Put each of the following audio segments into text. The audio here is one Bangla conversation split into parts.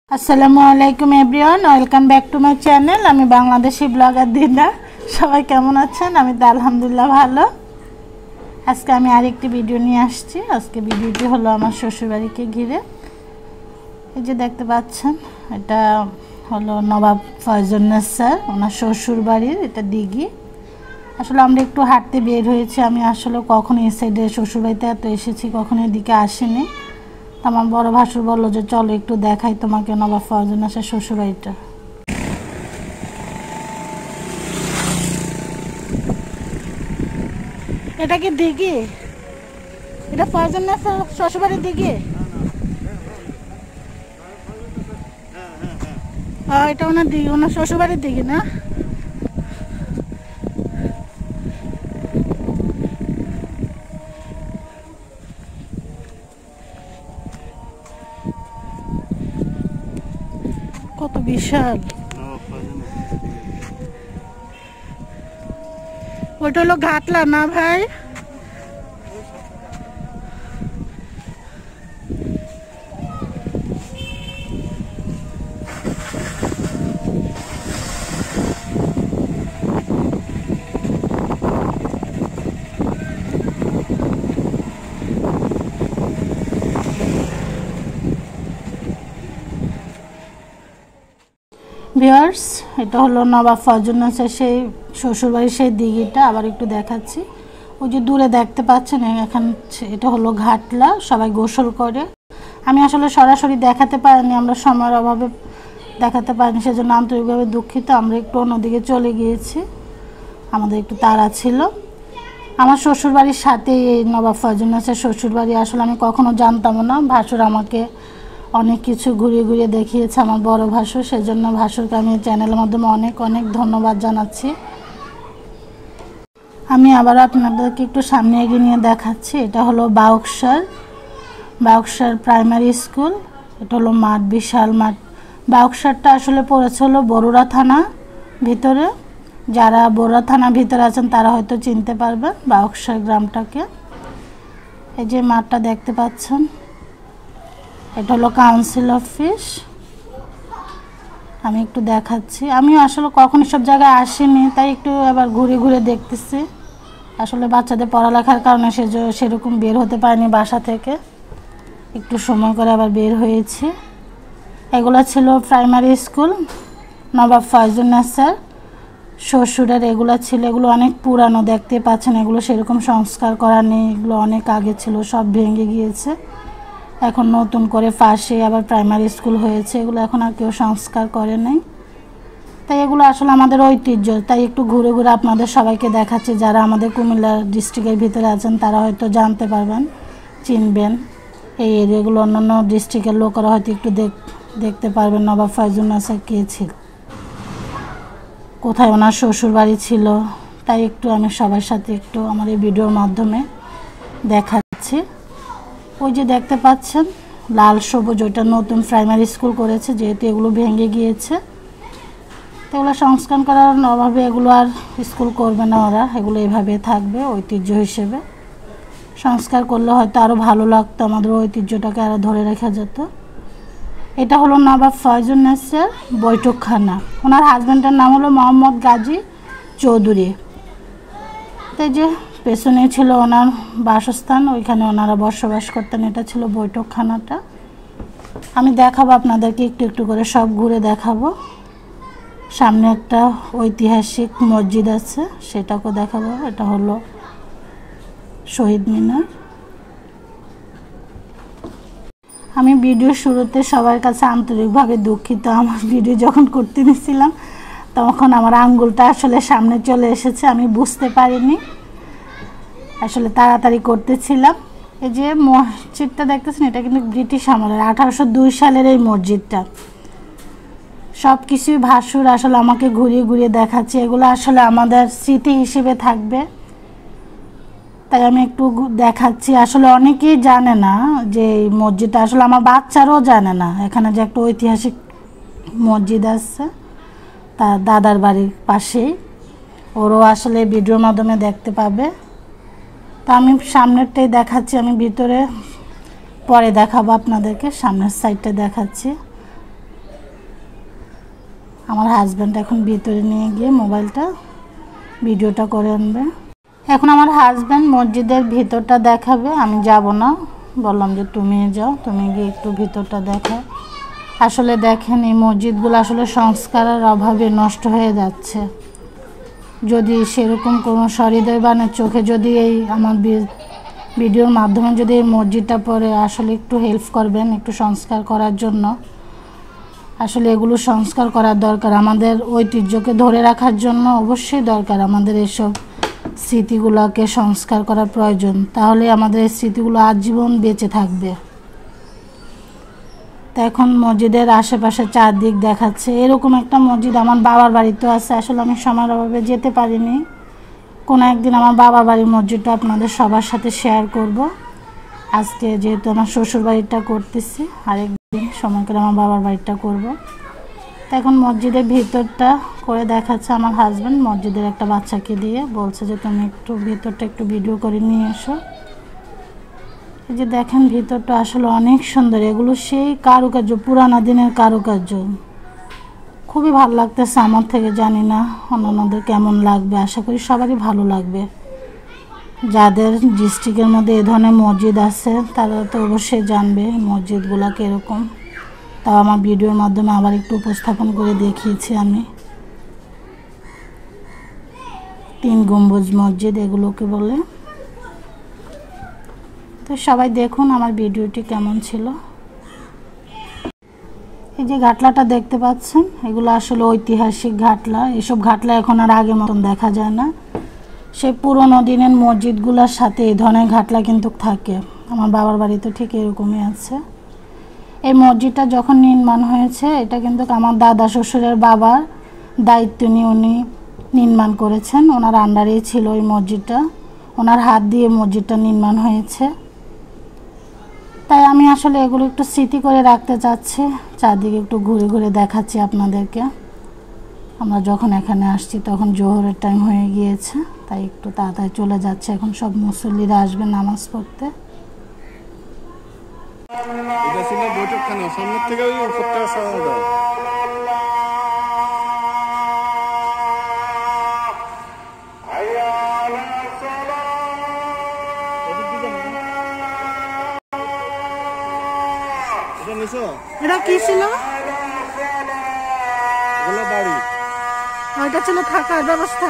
আসসালামু আলাইকুম everyone, welcome back to my channel. আমি বাংলাদেশি ব্লগার দিনা। সবাই কেমন আছেন? আমি তো আলহামদুলিল্লাহ ভালো। আজকে আমি আরেকটি ভিডিও নিয়ে আসছি। আজকে ভিডিওটি হলো আমার শ্বশুরবাড়িকে ঘিরে। এই যে দেখতে পাচ্ছেন, এটা হলো নবাব ফয়জুন্নেস স্যার, ওনার শ্বশুরবাড়ির এটা দিঘি। আসলে আমরা একটু হাঁটতে বের হয়েছি। আমি আসলে কখনো এই সাইডে শ্বশুরবাড়িতে এত এসেছি, কখনো এদিকে আসিনি। আমার বড় ভাসুর বললো যে চলো একটু দেখাই তোমাকে নবাব ফয়জুন্নেসের শ্বশুরবাড়িটা। এটা কি দিঘি? এটা ফয়জুন্নেসের শ্বশুরবাড়ির দিঘি? এটা ওনার দিঘি, ওনার শ্বশুরবাড়ির দিঘি না? কত বিশাল! ওইটা হলো ঘাটলা না ভাই? ভিউয়ার্স, এটা হলো নবাব ফয়জুন্নেসের সেই শ্বশুরবাড়ির সেই দিঘিটা। আবার একটু দেখাচ্ছি। ওই যে দূরে দেখতে পাচ্ছেন, এখন এটা হলো ঘাটলা, সবাই গোসল করে। আমি আসলে সরাসরি দেখাতে পারিনি, আমরা সময়ের অভাবে দেখাতে পারিনি, সেজন্য আন্তরিকভাবে দুঃখিত। আমরা একটু অন্যদিকে চলে গিয়েছি, আমাদের একটু তাড়া ছিল। আমার শ্বশুরবাড়ির সাথে এই নবাব ফয়জুন্নেসের শ্বশুরবাড়ি। আসলে আমি কখনো জানতামও না। ভাসুর আমাকে অনেক কিছু ঘুরিয়ে ঘুরিয়ে দেখিয়েছে, আমার বড় ভাসুর। সেজন্য ভাসুরকে আমি চ্যানেলের মাধ্যমে অনেক অনেক ধন্যবাদ জানাচ্ছি। আমি আবার আপনাদেরকে একটু সামনে এগিয়ে নিয়ে দেখাচ্ছি। এটা হলো বাউকসার প্রাইমারি স্কুল। এটা হলো মাঠ, বিশাল মাঠ। বাউকসারটা আসলে পড়েছে হলো বরুড়া থানা ভিতরে। যারা বরুড়া থানার ভিতরে আছেন তারা হয়তো চিনতে পারবেন বাউকসার গ্রামটাকে। এই যে মাঠটা দেখতে পাচ্ছেন, এটা হলো কাউন্সিল অফিস। আমি একটু দেখাচ্ছি। আমি আসলে কখনো সব জায়গায় আসিনি, তাই একটু আবার ঘুরে ঘুরে দেখতেছি। আসলে বাচ্চাদের পড়ালেখার কারণে সেরকম বের হতে পারিনি বাসা থেকে। একটু সময় করে আবার বের হয়েছি। এগুলো ছিল প্রাইমারি স্কুল নবাব ফয়জুন্নেসের শ্বশুরের। এগুলো ছিল, এগুলো অনেক পুরানো, দেখতে পাচ্ছেন। এগুলো সেরকম সংস্কার করা নেই, এগুলো অনেক আগে ছিল, সব ভেঙে গিয়েছে। এখন নতুন করে পাশে আবার প্রাইমারি স্কুল হয়েছে। এগুলো এখন আর কেউ সংস্কার করে নাই। তাই এগুলো আসলে আমাদের ঐতিহ্য, তাই একটু ঘুরে ঘুরে আপনাদের সবাইকে দেখাচ্ছি। যারা আমাদের কুমিল্লা ডিস্ট্রিক্টের ভিতরে আছেন তারা হয়তো জানতে পারবেন, চিনবেন এই এরিয়াগুলো। অন্যান্য ডিস্ট্রিক্টের লোকেরা হয়তো একটু দেখতে পারবেন নবাব ফয়জুন্নেসের কে ছিল, কোথায় ওনার শ্বশুর বাড়ি ছিল। তাই একটু আমি সবার সাথে একটু আমার এই ভিডিওর মাধ্যমে দেখাচ্ছি। ওই যে দেখতে পাচ্ছেন লাল সবুজ, ওইটা নতুন প্রাইমারি স্কুল করেছে, যেহেতু এগুলো ভেঙে গিয়েছে। তো এগুলো সংস্কার করার অভাবে এগুলো আর স্কুল করবে না ওরা, এগুলো এভাবে থাকবে ঐতিহ্য হিসেবে। সংস্কার করলে হয়তো আরও ভালো লাগতো, আমাদের ঐতিহ্যটাকে আরও ধরে রাখা যেত। এটা হলো নবাব ফয়জুন্নেসের বৈঠকখানা। ওনার হাজব্যান্ডের নাম হলো মোহাম্মদ গাজী চৌধুরী। তো যে পেছনে ছিল ওনার বাসস্থান, ওইখানে ওনারা বসবাস করতেন। এটা ছিল বৈঠকখানাটা। আমি দেখাবো আপনাদেরকে একটু একটু করে, সব ঘুরে দেখাবো। সামনে একটা ঐতিহাসিক মসজিদ আছে, সেটাকেও দেখাবো। এটা হলো শহীদ মিনার। আমি ভিডিও শুরুতে সবার কাছে আন্তরিকভাবে দুঃখিত। আমার ভিডিও যখন করতে নিয়েছিলাম তখন আমার আঙ্গুলটা আসলে সামনে চলে এসেছে, আমি বুঝতে পারিনি, আসলে তাড়াতাড়ি করতেছিলাম। এই যে মসজিদটা দেখতেছেন, এটা কিন্তু ব্রিটিশ আমলের 1802 সালের এই মসজিদটা। সব কিছুই ভাসুর আসলে আমাকে ঘুরিয়ে ঘুরিয়ে দেখাচ্ছে। এগুলো আসলে আমাদের স্মৃতি হিসেবে থাকবে, তাই আমি একটু দেখাচ্ছি। আসলে অনেকেই জানে না যে এই মসজিদটা, আসলে আমার বাচ্চারাও জানে না এখানে যে একটা ঐতিহাসিক মসজিদ আছে তার দাদার বাড়ির পাশেই। ওরও আসলে ভিডিওর মাধ্যমে দেখতে পাবে। তা আমি সামনেরটাই দেখাচ্ছি, আমি ভিতরে পরে দেখাবো আপনাদেরকে। সামনের সাইডটা দেখাচ্ছি। আমার হাজব্যান্ড এখন ভিতরে নিয়ে গিয়ে মোবাইলটা ভিডিওটা করে আনবে। এখন আমার হাজব্যান্ড মসজিদের ভিতরটা দেখাবে, আমি যাব না, বললাম যে তুমি যাও, তুমি গিয়ে একটু ভিতরটা দেখো। আসলে দেখেন এই মসজিদগুলো আসলে সংস্কারের অভাবে নষ্ট হয়ে যাচ্ছে। যদি সেরকম কোনো সহৃদয়বানের চোখে যদি এই আমার ভিডিওর মাধ্যমে যদি এই মসজিদটা পড়ে আসলে একটু হেল্প করবেন, একটু সংস্কার করার জন্য। আসলে এগুলো সংস্কার করার দরকার, আমাদের ঐতিহ্যকে ধরে রাখার জন্য অবশ্যই দরকার আমাদের এসব স্মৃতিগুলোকে সংস্কার করার প্রয়োজন, তাহলে আমাদের এই স্মৃতিগুলো আজীবন বেঁচে থাকবে। তো এখন মসজিদের আশেপাশে চারদিক দেখাচ্ছে, এরকম একটা মসজিদ আমার বাবার বাড়িতেও আছে। আসলে আমি সময়ের অভাবে যেতে পারিনি, কোনো একদিন আমার বাবার বাড়ির মসজিদটা আপনাদের সবার সাথে শেয়ার করব। আজকে যেহেতু আমার শ্বশুর বাড়িটা করতেছি, আরেকদিন সময় করে আমার বাবার বাড়িটা করব। তো এখন মসজিদের ভিতরটা করে দেখাচ্ছে আমার হাজব্যান্ড, মসজিদের একটা বাচ্চাকে দিয়ে বলছে যে তুমি একটু ভিতরটা একটু ভিডিও করে নিয়ে এসো। এই যে দেখেন ভিতরটা আসলে অনেক সুন্দর, এগুলো সেই কারুকার্য, পুরানা দিনের কারুকার্য, খুবই ভালো লাগতেছে আমার থেকে। জানি না অন্যান্যদের কেমন লাগবে, আশা করি সবারই ভালো লাগবে। যাদের ডিস্ট্রিক্টের মধ্যে এ ধরনের মসজিদ আছে তারা তো অবশ্যই জানবে মসজিদগুলো কীরকম। তাও আমার ভিডিওর মাধ্যমে আবার একটু উপস্থাপন করে দেখিয়েছি আমি। 3 গম্বুজ মসজিদ এগুলোকে বলে। তো সবাই দেখুন আমার ভিডিওটি কেমন ছিল। এই যে ঘাটলাটা দেখতে পাচ্ছেন, এগুলো আসলে ঐতিহাসিক ঘাটলা। এসব ঘাটলা এখন আর আগের মতন দেখা যায় না। সেই পুরোনো দিনের মসজিদগুলোর সাথে এই ধরনের ঘাটলা কিন্তু থাকে। আমার বাবার বাড়িতে ঠিক এরকমই আছে। এই মসজিদটা যখন নির্মাণ হয়েছে, এটা কিন্তু আমার দাদা শ্বশুরের বাবার দায়িত্ব নিয়ে উনি নির্মাণ করেছেন, ওনার আন্ডারেই ছিল এই মসজিদটা, ওনার হাত দিয়ে মসজিদটা নির্মাণ হয়েছে। তাই আমি আসলে এগুলো একটু স্মৃতি করে রাখতে চাচ্ছি, চারদিকে একটু ঘুরে ঘুরে দেখাচ্ছি আপনাদেরকে। আমরা যখন এখানে আসছি তখন জোহরের টাইম হয়ে গিয়েছে, তাই একটু তাড়াতাড়ি চলে যাচ্ছে। এখন সব মুসল্লিরা আসবে নামাজ পড়তে। এটা ছিল বৈঠকখানা, সামনের থেকে ওই উপরটা সাদা। এটা কি ছিল? বাড়ি, ওইটা ছিল থাকার ব্যবস্থা।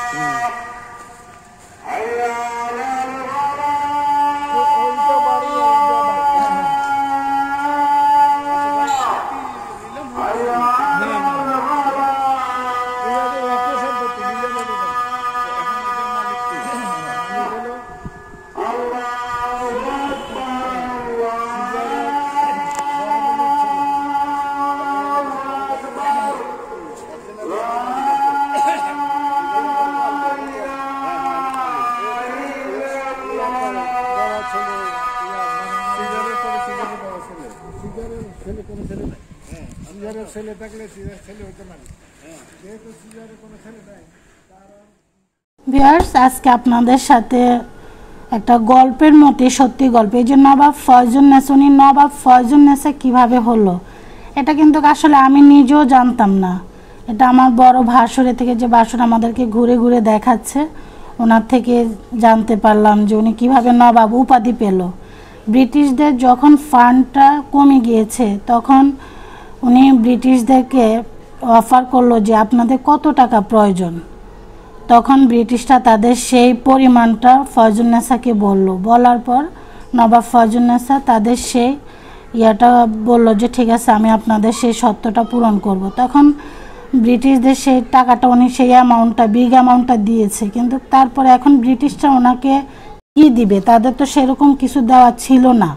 ভিউয়ার্স, আজকে আপনাদের সাথে একটা গল্পের মতো, সত্যি গল্প। এই যে নবাব ফয়জুন্নেসা, উনি নবাব ফয়জুন্নেসা কীভাবে হলো, এটা কিন্তু আসলে আমি নিজেও জানতাম না। এটা আমার বড় ভাসুরে থেকে, যে ভাসুর আমাদেরকে ঘুরে ঘুরে দেখাচ্ছে, ওনার থেকে জানতে পারলাম যে উনি কীভাবে নবাব উপাধি পেল। ব্রিটিশদের যখন ফান্ডটা কমে গিয়েছে তখন উনি ব্রিটিশদেরকে অফার করলো যে আপনাদের কত টাকা প্রয়োজন। তখন ব্রিটিশরা তাদের সেই পরিমাণটা ফয়জুন্নেসাকে বলার পর নবাব ফয়জুন্নেসা তাদের সেই বললো যে ঠিক আছে, আমি আপনাদের সেই শর্তটা পূরণ করব। তখন ব্রিটিশদের সেই টাকাটা উনি সেই অ্যামাউন্টটা, বিগ অ্যামাউন্টটা দিয়েছে। কিন্তু তারপরে এখন ব্রিটিশরা ওনাকে কি দিবে, তাদের তো সেরকম কিছু দেওয়া ছিল না।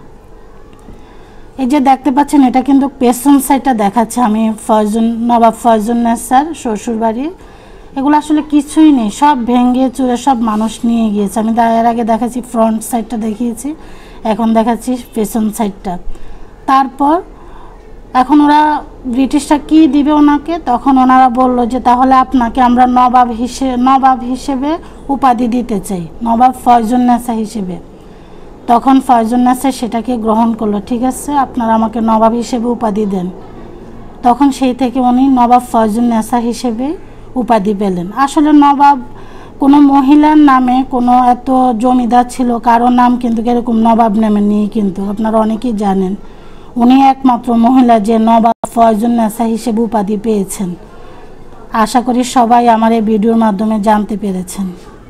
এই যে দেখতে পাচ্ছেন, এটা কিন্তু পেছন সাইডটা দেখাচ্ছে আমি নবাব ফয়জুন্নেসার শ্বশুরবাড়ি। এগুলো আসলে কিছুই নেই, সব ভেঙে চুরে সব মানুষ নিয়ে গিয়েছে। আমি এর আগে দেখাচ্ছি ফ্রন্ট সাইডটা দেখিয়েছি, এখন দেখাচ্ছি পেছন সাইডটা। তারপর এখন ওরা ব্রিটিশরা কি দিবে ওনাকে, তখন ওনারা বলল যে তাহলে আপনাকে আমরা নবাব হিসেবে উপাধি দিতে চাই, নবাব ফয়জুন্নেসা হিসেবে। তখন ফয়জুন্নেসা সেটাকে গ্রহণ করলো, ঠিক আছে আপনারা আমাকে নবাব হিসেবে উপাধি দেন। তখন সেই থেকে উনি নবাব ফয়জুন্নেসা হিসেবে উপাধি পেলেন। আসলে নবাব কোনো মহিলার নামে কোনো এত জমিদার ছিল কারো নাম কিন্তু এরকম নবাব নামে নেই, কিন্তু আপনারা অনেকেই জানেন উনি একমাত্র মহিলা যে নবাব ফয়জুন্নেসা হিসেবে উপাধি পেয়েছেন। আশা করি সবাই আমার এই ভিডিওর মাধ্যমে জানতে পেরেছেন।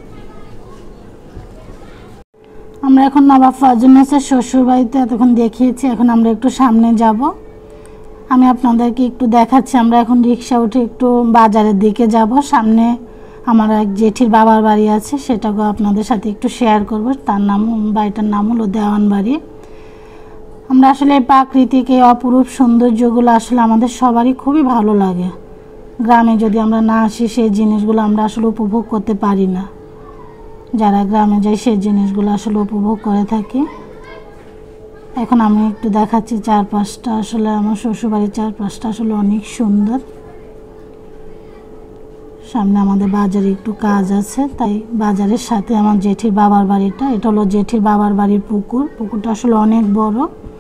আমরা এখন নবাব ফয়জুন্নেসার শ্বশুরবাড়িতে এতক্ষণ দেখিয়েছি, এখন আমরা একটু সামনে যাব। আমি আপনাদেরকে একটু দেখাচ্ছি, আমরা এখন রিক্সা উঠে একটু বাজারের দিকে যাব। সামনে আমার এক জেঠির বাবার বাড়ি আছে, সেটাকেও আপনাদের সাথে একটু শেয়ার করব। তার নাম, বাড়িটার নাম হলো দেওয়ান বাড়ি। আমরা আসলে এই প্রাকৃতিক এই অপরূপ সৌন্দর্যগুলো আসলে আমাদের সবারই খুবই ভালো লাগে। গ্রামে যদি আমরা না আসি সেই জিনিসগুলো আমরা আসলে উপভোগ করতে পারি না। যারা গ্রামে যায় সেই জিনিসগুলো আসলে উপভোগ করে থাকি। এখন আমি একটু দেখাচ্ছি চারপাশটা, আসলে আমার শ্বশুরবাড়ির চারপাশটা আসলে অনেক সুন্দর। সামনে আমাদের বাজারে একটু কাজ আছে, তাই বাজারের সাথে আমার জেঠির বাবার বাড়িটা। এটা হলো জেঠির বাবার বাড়ির পুকুর। পুকুরটা আসলে অনেক বড়।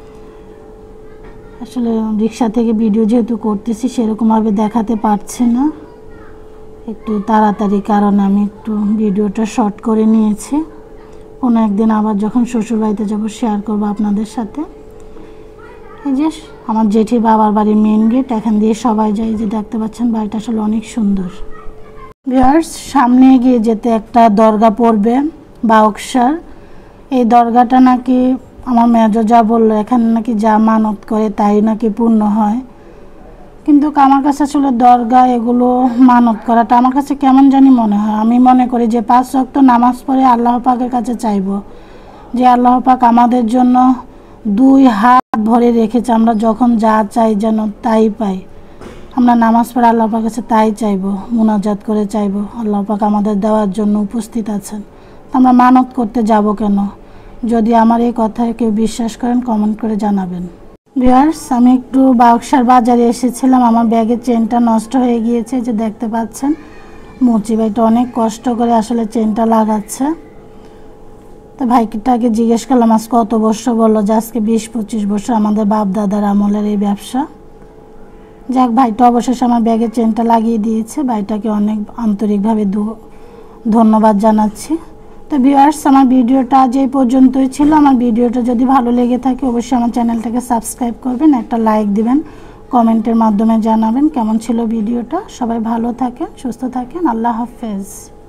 আসলে রিক্সা থেকে ভিডিও যেহেতু করতেছি সেরকমভাবে দেখাতে পারছি না, একটু তাড়াতাড়ি কারণে আমি একটু ভিডিওটা শর্ট করে নিয়েছি। কোনো একদিন আবার যখন শ্বশুরবাড়িতে যাব শেয়ার করব আপনাদের সাথে। এই যে আমার জেঠির বাবার বাড়ির মেন গেট, এখান দিয়ে সবাই যায়। যে দেখতে পাচ্ছেন বাড়িটা আসলে অনেক সুন্দর। ভিউয়ার্স, সামনে এগিয়ে যেতে একটা দরগা পড়বে বাউকসার। এই দরগাটা নাকি আমার মেজো যা বললো, এখানে নাকি যা মানত করে তাই নাকি পূর্ণ হয়। কিন্তু আমার কাছে আসলে দরগা এগুলো মানত করাটা আমার কাছে কেমন জানি মনে হয়। আমি মনে করি যে 5 ওয়াক্ত নামাজ পড়ে আল্লাহ পাকের কাছে চাইবো যে আল্লাহ পাক আমাদের জন্য 2 হাত ভরে রেখেছে, আমরা যখন যা চাই যেন তাই পাই। আমরা নামাজ পড়ে আল্লাহ পাকের কাছে তাই চাইবো, মুনাজাত করে চাইবো। আল্লাহ পাক আমাদের দেওয়ার জন্য উপস্থিত আছেন, আমরা মানত করতে যাব কেন? যদি আমার এই কথায় কেউ বিশ্বাস করেন কমেন্ট করে জানাবেন। ভিউয়ার্স, আমি একটু বাউকসার বাজারে এসেছিলাম, আমার ব্যাগের চেনটা নষ্ট হয়ে গিয়েছে। যে দেখতে পাচ্ছেন মুচি ভাইটা অনেক কষ্ট করে আসলে চেনটা লাগাচ্ছে। তো ভাইটাকে জিজ্ঞেস করলাম আজ কত বছর, বললো যে আজকে 20-25 বছর আমাদের বাপ দাদার আমলের এই ব্যবসা। যাক, ভাইটা অবশেষে আমার ব্যাগের চেনটা লাগিয়ে দিয়েছে। ভাইটাকে অনেক আন্তরিকভাবে ধন্যবাদ জানাচ্ছি। তো ভিউয়ার্স, আমার ভিডিওটা আজ এই পর্যন্তই ছিল। আমার ভিডিওটা যদি ভালো লেগে থাকে অবশ্যই আমার চ্যানেলটাকে সাবস্ক্রাইব করবেন, একটা লাইক দিবেন, কমেন্টের মাধ্যমে জানাবেন কেমন ছিল ভিডিওটা। সবাই ভালো থাকেন, সুস্থ থাকেন। আল্লাহ হাফেজ।